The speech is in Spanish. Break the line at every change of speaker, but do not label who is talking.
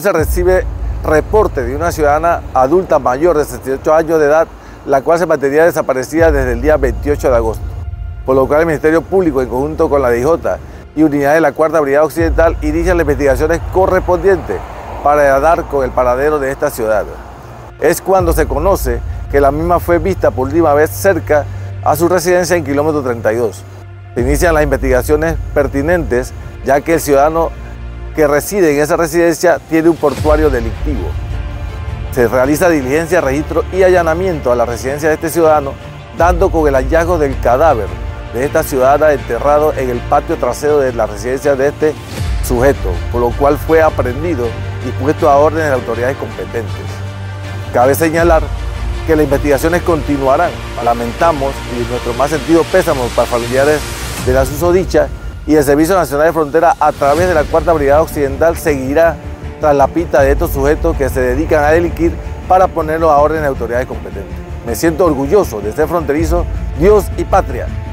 Se recibe reporte de una ciudadana adulta mayor de 68 años de edad, la cual se mantenía desaparecida desde el día 28 de agosto, por lo cual el Ministerio Público, en conjunto con la DIJ y unidades de la Cuarta Brigada Occidental, inician las investigaciones correspondientes para dar con el paradero de esta ciudad. Es cuando se conoce que la misma fue vista por última vez cerca a su residencia en kilómetro 32. Se inician las investigaciones pertinentes, ya que el ciudadano que reside en esa residencia tiene un portuario delictivo. Se realiza diligencia, registro y allanamiento a la residencia de este ciudadano, dando con el hallazgo del cadáver de esta ciudadana enterrado en el patio trasero de la residencia de este sujeto, por lo cual fue aprehendido y puesto a orden de las autoridades competentes. Cabe señalar que las investigaciones continuarán. Lamentamos y nuestro más sentido pésamo para familiares de la susodicha, y el Servicio Nacional de Frontera, a través de la Cuarta Brigada Occidental, seguirá tras la pista de estos sujetos que se dedican a delinquir para ponerlos a orden de autoridades competentes. Me siento orgulloso de ser fronterizo, Dios y patria.